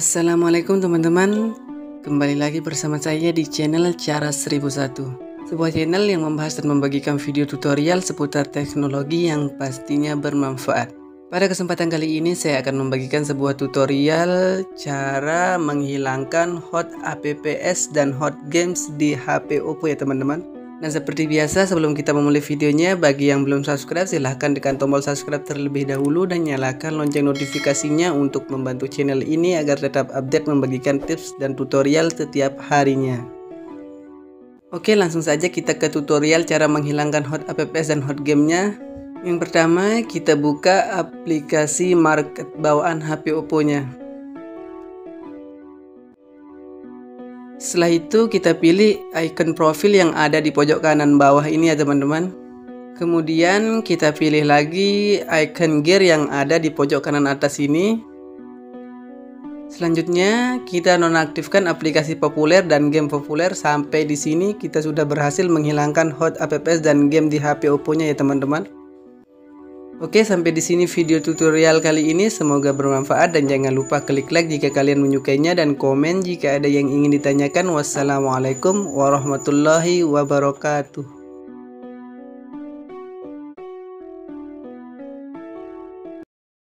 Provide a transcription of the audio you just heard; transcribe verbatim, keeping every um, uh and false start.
Assalamualaikum teman-teman, kembali lagi bersama saya di channel Cara seribu satu, sebuah channel yang membahas dan membagikan video tutorial seputar teknologi yang pastinya bermanfaat. Pada kesempatan kali ini saya akan membagikan sebuah tutorial cara menghilangkan hot apps dan hot games di H P Oppo ya teman-teman. Nah, seperti biasa sebelum kita memulai videonya, bagi yang belum subscribe silahkan tekan tombol subscribe terlebih dahulu dan nyalakan lonceng notifikasinya untuk membantu channel ini agar tetap update membagikan tips dan tutorial setiap harinya. Oke, langsung saja kita ke tutorial cara menghilangkan hot apps dan hot gamenya. Yang pertama, kita buka aplikasi market bawaan H P Oppo-nya. Setelah itu kita pilih icon profil yang ada di pojok kanan bawah ini ya teman-teman. Kemudian kita pilih lagi icon gear yang ada di pojok kanan atas ini. Selanjutnya kita nonaktifkan aplikasi populer dan game populer. Sampai di sini kita sudah berhasil menghilangkan hot apps dan game di H P Oppo-nya ya teman-teman. Oke, sampai di sini video tutorial kali ini, semoga bermanfaat dan jangan lupa klik like jika kalian menyukainya dan komen jika ada yang ingin ditanyakan. Wassalamualaikum warahmatullahi wabarakatuh.